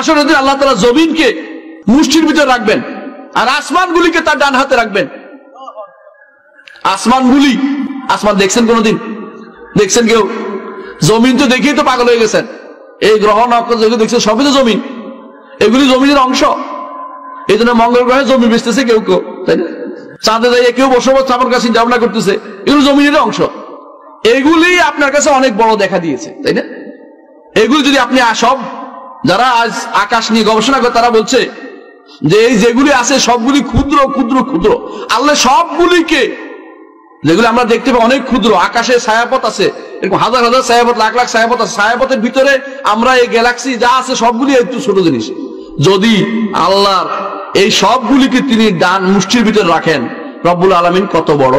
হাসরের দিন আল্লাহ তাআলা জমিনকে মুষ্টির ভিতরে রাখবেন, আর আসমানগুলিকে তার ডান হাতে রাখবেন। আসমানগুলি, আসমান দেখছেন কোনদিন? দেখছেন কেউ? জমিন তো দেখেই তো পাগল হয়ে গেছেন। এই গ্রহ নক্ষত্র যেগুলো দেখছেন সবই তো জমিন, এগুলি জমিনের অংশ। এই জন্য মঙ্গল গ্রহে জমি বেচতেছে কেউ কেউ, তাই না? চাঁদে যাইয়ে কেউ বসবাস স্থাপন কাছে চিন্তা ভাবনা করতেছে, এগুলো জমিনের অংশ। এগুলি আপনার কাছে অনেক বড় দেখা দিয়েছে, তাই না? এগুলি যদি আপনি সব, যারা আজ আকাশ নিয়ে গবেষণা করে তারা বলছে যে এই যেগুলি আছে সবগুলি ক্ষুদ্র ক্ষুদ্র ক্ষুদ্র। আল্লাহ সবগুলিকে, যেগুলো আমরা দেখতে পাই অনেক ক্ষুদ্র, আকাশে ছায়াপথ আছে, এরকম হাজার হাজার ছায়াপথ, লাখ লাখ ছায়াপথ আছে, ছায়াপথের ভিতরে আমরা এই গ্যালাক্সি যা আছে সবগুলি একটু ছোট জিনিস। যদি আল্লাহর এই সবগুলিকে তিনি ডান মুষ্টির ভিতরে রাখেন, রব্বুল আলামিন কত বড়,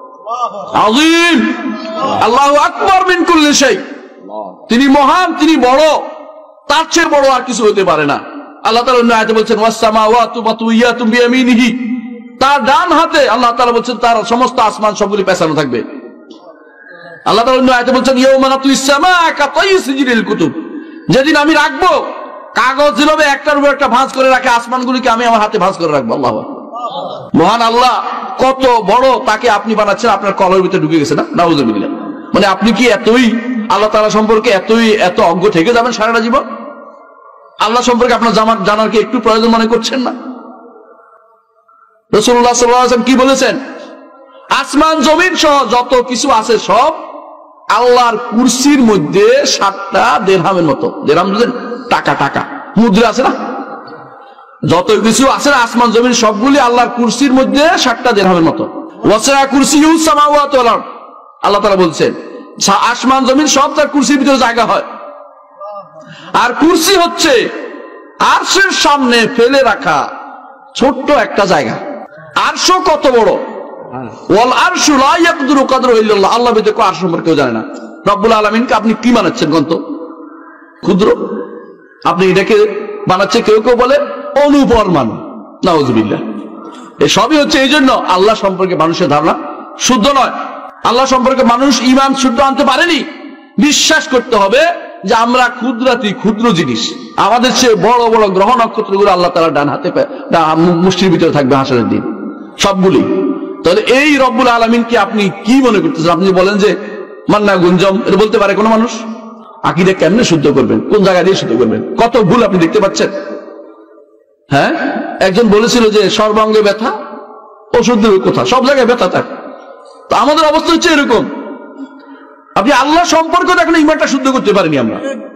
আযীম, আল্লাহু আকবার মিন কুল্লি শাই। তিনি মহান, তিনি বড়, তার চেয়ে বড় আর কিছু হতে পারে না। আল্লাহ তাআলা অন্য আয়াতে বলছেন ওয়াস সামাওয়াতু মাতুইয়াতুম বিয়ামিনিহি, তার ডান হাতে আল্লাহ তাআলা বলছেন তার সমস্ত আসমান সবগুলি পেছানো থাকবে। আল্লাহ তাআলা অন্য আয়াতে বলছেন ইয়াউমা নাতুইস সামাআ কাতাইয়ি সিজরিল কুতুব, যেদিন আমি রাখবো কাগজ যেভাবে একটার উপর একটা ভাঁজ করে রাখে, আসমানগুলিকে আমি আমার হাতে ভাঁজ করে রাখবো। আল্লাহু আকবার। মহান আল্লাহ কত বড়, তাকে আপনি বানাচ্ছেন আপনার কলের ভিতরে ঢুকে গেছে না, নাউযুবিল্লাহ। মানে আপনি কি এতই আল্লাহ তাআলা সম্পর্কে এত অজ্ঞ থেকে যাবেন সারাটা জীবন? আল্লাহ সম্পর্কে আপনার জানার কি একটু প্রয়োজন মনে করছেন না? রাসূলুল্লাহ সাল্লাল্লাহু আলাইহি ওয়াসাল্লাম কি বলেছেন? আসমান জমিন সহ যত কিছু আছে সব আল্লাহর কুরসির মধ্যে 7টা দিরহামের মতো। দিরহাম বুঝেন? টাকা, টাকা মুদ্রা আছে না, যত কিছু আছে আসমান জমিন সবগুলি আল্লাহর কুরসির মধ্যে 7টা দিরহামের মতো। ওয়াসি'a কুরসিয়ুস সামাওয়াতি ওয়াল আরদ, আল্লাহ তাআলা বলছেন আসমান জমিন সব তার কুরসির ভিতরে জায়গা হয়। আর কুরসি হচ্ছে আরশের সামনে ফেলে রাখা ছোট্ট একটা জায়গা। আরশও কত বড়, ওয়াল আরশু লা ইয়াকদিরু কদরহু ইল্লাল্লাহ, আল্লাহ ব্যতীত আরশ সম্পর্কে কেউ জানে না। রব্বুল আলামিনকে আপনি কি বানাচ্ছেন গন্ত? ক্ষুদ্র। আপনি এটাকে বানাচ্ছে কেউ কেউ বলে অনুপরমাণু, নাউযুবিল্লাহ। এই সবই হচ্ছে এই জন্য আল্লাহ সম্পর্কে মানুষের ধারণা শুদ্ধ নয়। আল্লাহ সম্পর্কে মানুষ ঈমান শুদ্ধ আনতে পারেনি। বিশ্বাস করতে হবে যে আমরা ক্ষুদ্রাতি ক্ষুদ্র জিনিস, আমাদের চেয়ে বড় বড় গ্রহ নক্ষত্রগুলো আল্লাহ তাআলা ডান হাতে মুষ্টির ভিতরে থাকবে হাসরের দিন সবগুলি। তাহলে এই রব্বুল আলামিনকে আপনি কি মনে করতেছেন? আপনি বলেন যে মান্না গুঞ্জম, এটা বলতে পারে কোনো মানুষ? আকীদা কেমনে শুদ্ধ করবেন? কোন জায়গা দিয়ে শুদ্ধ করবেন? কত ভুল আপনি দেখতে পাচ্ছেন। হ্যাঁ, একজন বলেছিল যে সর্বাঙ্গে ব্যথা ওষুধের কথা, সব জায়গায় ব্যথা থাকে। তো আমাদের অবস্থা হচ্ছে এরকম। আপনি আল্লাহ সম্পর্কে এখন ঈমানটা শুদ্ধ করতে পারেনি আমরা।